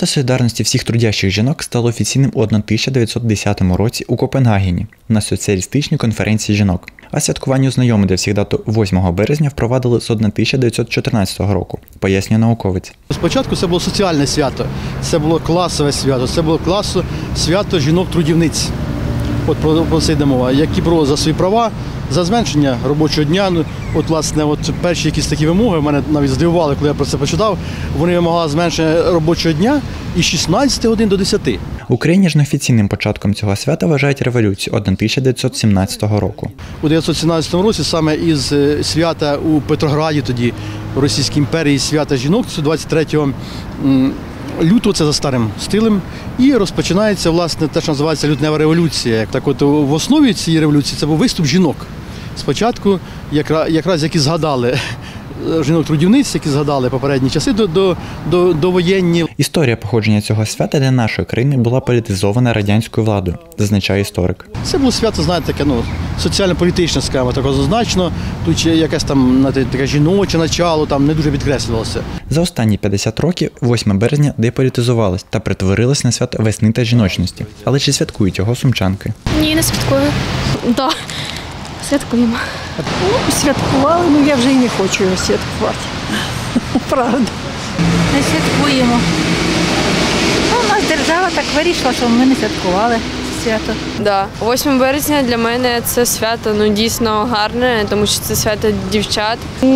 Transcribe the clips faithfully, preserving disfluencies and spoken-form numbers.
солідарності всіх трудящих жінок стало офіційним у тисяча дев'ятсот десятому році у Копенгагені на соціалістичній конференції жінок. А святкування знайоме для всіх дату восьмого березня впровадили з тисяча дев'ятсот чотирнадцятого року, пояснює науковець. Спочатку це було соціальне свято, це було класове свято, це було класу свято жінок-трудівниць. От про, про це йде мова, які боролися за свої права, за зменшення робочого дня. От, власне, от перші якісь такі вимоги мене навіть здивували, коли я про це почитав. Вони вимагали зменшення робочого дня із шістнадцяти годин до десяти. В Україні ж неофіційним початком цього свята вважають революцію тисяча дев'ятсот сімнадцятого року. У дев'ятсот сімнадцятому році саме із свята у Петрограді, тоді в Російській імперії, свята жінок, це двадцять третього лютого, це за старим стилем, і розпочинається, власне, те, що називається лютнева революція. Так от в основі цієї революції це був виступ жінок. Спочатку, якраз, якраз які згадали жінок-трудівниць, які згадали попередні часи до, до, до, до воєнні. Історія походження цього свята для нашої країни була політизована радянською владою, зазначає історик. Це було свято, знаєте, таке, ну, соціально-політичне, скажімо, так зазначено. Тут якесь там, знаєте, таке жіноче начало, там не дуже підкреслювалося. За останні п'ятдесят років восьме березня деполітизувалось та перетворилось на свято весни та жіночності. Але чи святкують його сумчанки? Ні, не святкую. Так, святкуємо. Ну, святкували, але я вже і не хочу його святкувати. Правда. Не святкуємо. Ну, у нас держава так вирішила, що ми не святкували свято. Да. восьме березня для мене це свято, ну, дійсно гарне, тому що це свято дівчат.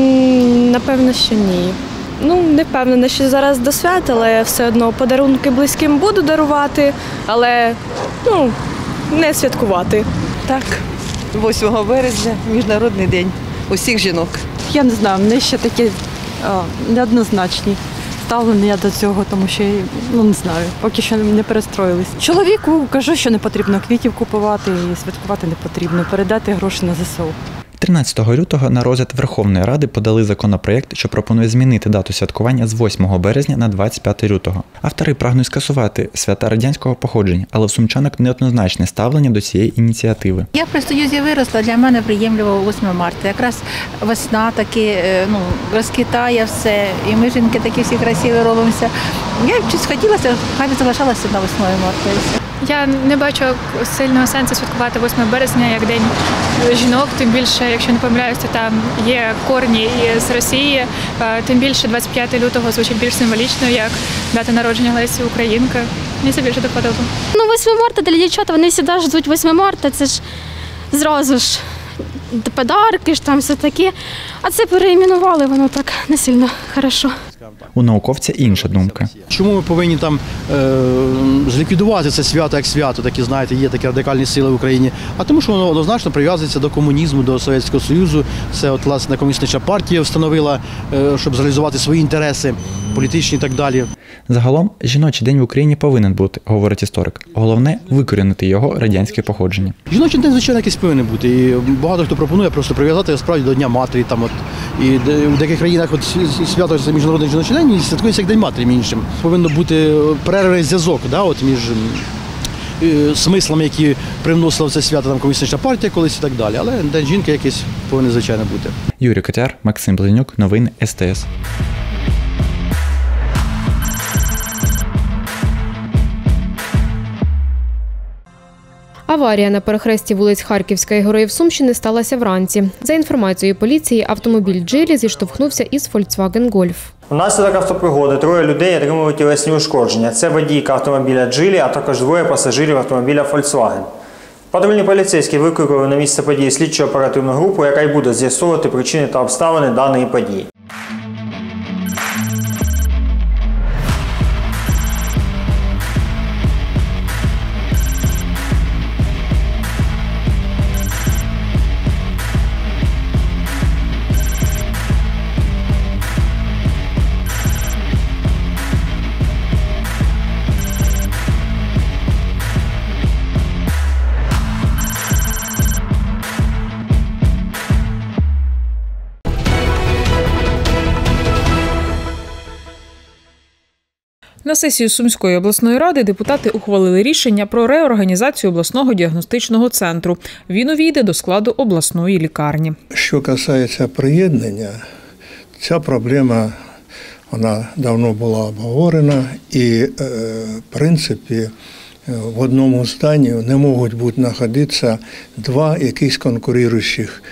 Напевно, що ні. Ну, не впевнена, що зараз до свята, але все одно подарунки близьким буду дарувати, але, ну, не святкувати. Так, восьмого березня – Міжнародний день усіх жінок. Я не знаю, в мене ще такі а, неоднозначні ставлення до цього, тому що, ну, не знаю, поки що не перестроїлись. Чоловіку кажу, що не потрібно квітів купувати і святкувати не потрібно, передати гроші на ЗСУ. тринадцятого лютого на розгляд Верховної Ради подали законопроєкт, що пропонує змінити дату святкування з восьмого березня на двадцять п'яте лютого. Автори прагнуть скасувати свята радянського походження, але в сумчанок неоднозначне ставлення до цієї ініціативи. Я при Союзі виросла, для мене приємливо восьме марта. Якраз весна таки, ну, розквітає все, і ми жінки такі всі красиві робимося. Я б щось хотілося, хай б залишалося на восьмого марта. Я не бачу сильного сенсу святкувати восьме березня як День жінок, тим більше, якщо не помиляюсь, то там є корні з Росії, тим більше двадцять п'яте лютого звучить більш символічно, як дата народження Лесі Українки. Мені це більше до вподоби. Ну, восьме марта для дівчат, вони завжди ждуть восьме марта, це ж зразу ж подарки, ж там все таке. А це переіменували, воно так не сильно хорошо. У науковця інша думка. Чому ми повинні там е, зліквідувати це свято як свято, такі, знаєте, є такі радикальні сили в Україні, а тому що воно однозначно прив'язується до комунізму, до Совєтського Союзу. Це от, власне, комуністична партія встановила, е, щоб зреалізувати свої інтереси політичні і так далі. Загалом, жіночий день в Україні повинен бути, говорить історик. Головне – викорінити його радянське походження. Жіночий день, звичайно, якийсь повинен бути. І багато хто пропонує просто прив'язати справді до Дня матері. Там, от, і в деяких країнах от, свято це Міжнародний жіночий день, і святкується як День матері, між іншим. Повинен бути перервний зв'язок, да, от, між е, смислами, які привносила в це свято там, комуністична партія колись і так далі. Але День жінки якийсь повинен, звичайно, бути. Юрій Котяр, Максим Блинюк, новини ес те ес. Аварія на перехресті вулиць Харківська і Героїв Сумщини сталася вранці. За інформацією поліції, автомобіль «Джилі» зіштовхнувся із Volkswagen Golf. Внаслідок автопригоди троє людей отримали тілесні ушкодження. Це водійка автомобіля «Джилі», а також двоє пасажирів автомобіля «Volkswagen». Патрульні поліцейські викликали на місце події слідчо-оперативну групу, яка й буде з'ясовувати причини та обставини даної події. На сесії Сумської обласної ради депутати ухвалили рішення про реорганізацію обласного діагностичного центру. Він увійде до складу обласної лікарні. Що касається приєднання, ця проблема вона давно була обговорена і, в принципі, в одному зданні не можуть бути знаходитися два якихось конкуруючих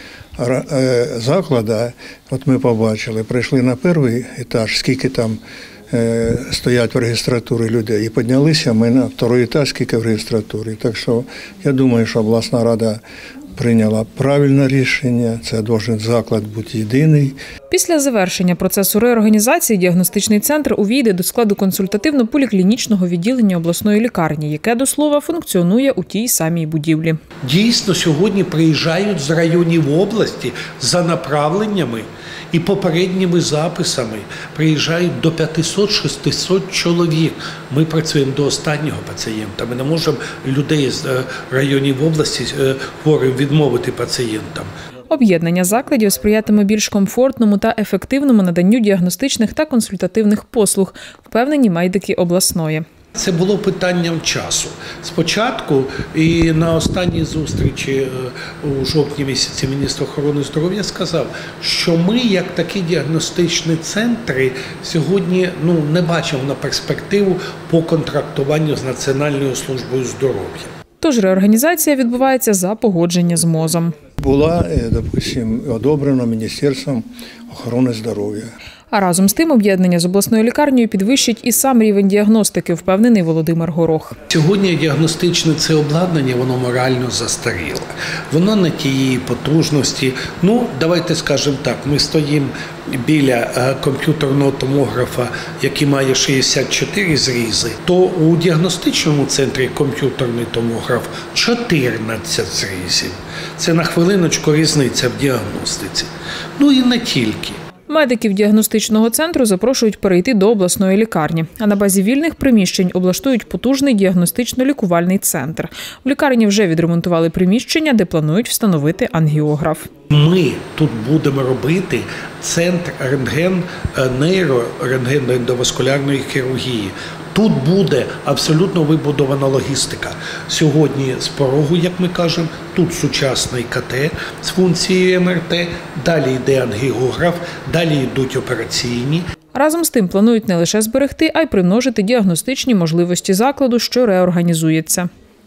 заклади. От ми побачили, прийшли на перший етаж, скільки там стоять в регістратурі людей, і піднялися ми на другий етаж, скільки в регістратурі. Так що я думаю, що обласна рада прийняла правильне рішення, це має заклад бути єдиний. Після завершення процесу реорганізації діагностичний центр увійде до складу консультативно-поліклінічного відділення обласної лікарні, яке, до слова, функціонує у тій самій будівлі. Дійсно, сьогодні приїжджають з районів області за направленнями і попередніми записами. Приїжджають до п'ятсот-шістсот чоловік. Ми працюємо до останнього пацієнта. Ми не можемо людей з районів області хворим відмовити пацієнтам. Об'єднання закладів сприятиме більш комфортному та ефективному наданню діагностичних та консультативних послуг, впевнені медики обласної. Це було питанням часу. Спочатку і на останній зустрічі у жовтні місяці міністр охорони здоров'я сказав, що ми, як такі діагностичні центри, сьогодні ну, не бачимо на перспективу по контрактуванню з Національною службою здоров'я. Тож реорганізація відбувається за погодження з МОЗом. Була, допустимо, одобрена Міністерством охорони здоров'я. А разом з тим об'єднання з обласною лікарнею підвищить і сам рівень діагностики, впевнений Володимир Горох. Сьогодні діагностичне це обладнання, воно морально застаріле. Воно не тієї потужності. Ну, давайте скажемо так, ми стоїмо біля комп'ютерного томографа, який має шістдесят чотири зрізи, то у діагностичному центрі комп'ютерний томограф чотирнадцять зрізів. Це на хвилиночку різниця в діагностиці. Ну і не тільки. Медиків діагностичного центру запрошують перейти до обласної лікарні, а на базі вільних приміщень облаштують потужний діагностично-лікувальний центр. В лікарні вже відремонтували приміщення, де планують встановити ангіограф. Ми тут будемо робити центр рентген, нейро, рентген-ендоваскулярної хірургії. Тут буде абсолютно вибудована логістика. Сьогодні з порогу, як ми кажемо, тут сучасний ка те з функцією ем ер те, далі йде ангіограф, далі йдуть операційні. Разом з тим планують не лише зберегти, а й примножити діагностичні можливості закладу, що реорганізується.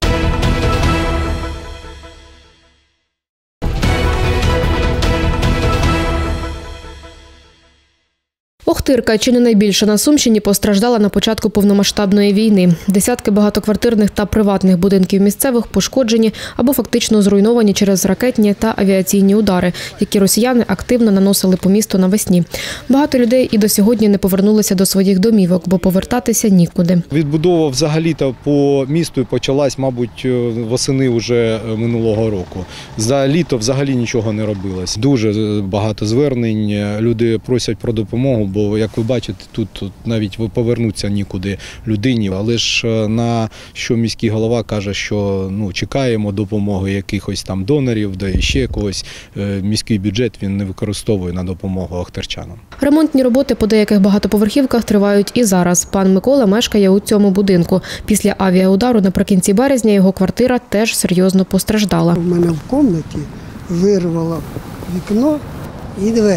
Охтирка, чи не найбільше на Сумщині, постраждала на початку повномасштабної війни. Десятки багатоквартирних та приватних будинків місцевих пошкоджені або фактично зруйновані через ракетні та авіаційні удари, які росіяни активно наносили по місту навесні. Багато людей і до сьогодні не повернулися до своїх домівок, бо повертатися нікуди. Відбудова взагалі-то по місту почалась, мабуть, восени вже минулого року. За літо взагалі нічого не робилось. Дуже багато звернень, люди просять про допомогу, бо, як ви бачите, тут, тут навіть повернуться нікуди людині. Але ж на що міський голова каже, що ну, чекаємо допомоги якихось там донорів, да і ще когось. Міський бюджет він не використовує на допомогу охтирчанам. Ремонтні роботи по деяких багатоповерхівках тривають і зараз. Пан Микола мешкає у цьому будинку. Після авіаудару наприкінці березня його квартира теж серйозно постраждала. У мене в кімнаті вирвало вікно і двері.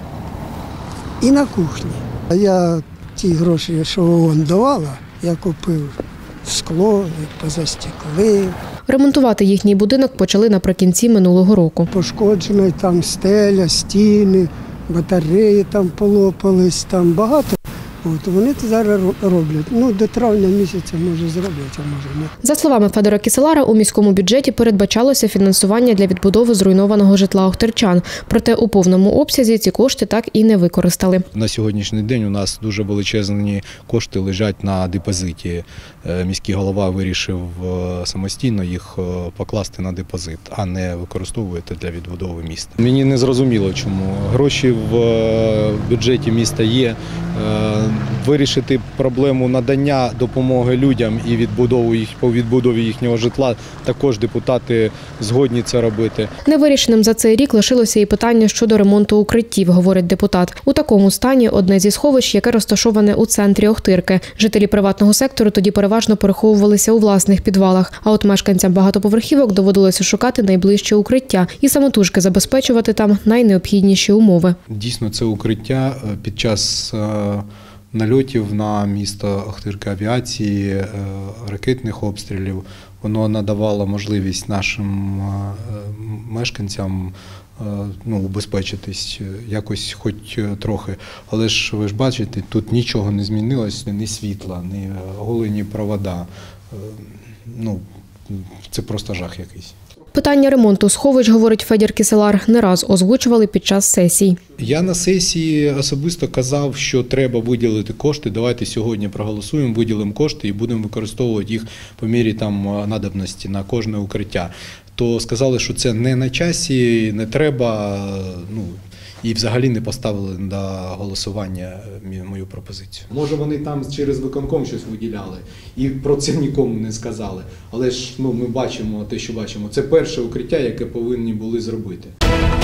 І на кухні. А я ті гроші, що ООН давала, я купив скло, позастекли. Ремонтувати їхній будинок почали наприкінці минулого року. Пошкоджено там стеля, стіни, батареї там полопались, там багато. От вони це зараз роблять. Ну, до травня місяця, може, зроблять, а може не. За словами Федора Кіселара, у міському бюджеті передбачалося фінансування для відбудови зруйнованого житла охтирчан. Проте у повному обсязі ці кошти так і не використали. На сьогоднішній день у нас дуже величезні кошти лежать на депозиті. Міський голова вирішив самостійно їх покласти на депозит, а не використовувати для відбудови міста. Мені не зрозуміло, чому. Гроші в бюджеті міста є. Вирішити проблему надання допомоги людям і відбудову їх по відбудові їхнього житла також депутати згодні це робити. Невирішеним за цей рік лишилося і питання щодо ремонту укриттів, говорить депутат. У такому стані одне зі сховищ, яке розташоване у центрі Охтирки. Жителі приватного сектору тоді переважно переховувалися у власних підвалах, а от мешканцям багатоповерхівок доводилося шукати найближче укриття і самотужки забезпечувати там найнеобхідніші умови. Дійсно, це укриття під час нальотів на місто Охтирки, авіації, ракетних обстрілів. Воно надавало можливість нашим мешканцям ну, убезпечитись якось хоч трохи. Але ж ви ж бачите, тут нічого не змінилось, ні світла, ні голені провода. Ну, це просто жах якийсь. Питання ремонту сховищ, говорить Федір Киселар, не раз озвучували під час сесій. Я на сесії особисто казав, що треба виділити кошти, давайте сьогодні проголосуємо, виділимо кошти і будемо використовувати їх по мірі там надобності на кожне укриття. То сказали, що це не на часі, не треба, ну, і взагалі не поставили на голосування мою пропозицію. Може вони там через виконком щось виділяли і про це нікому не сказали. Але ж ну, ми бачимо те, що бачимо. Це перше укриття, яке повинні були зробити.